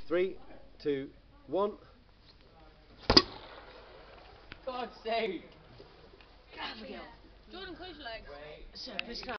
3, 2, 1. God's sake! Jordan, close your legs.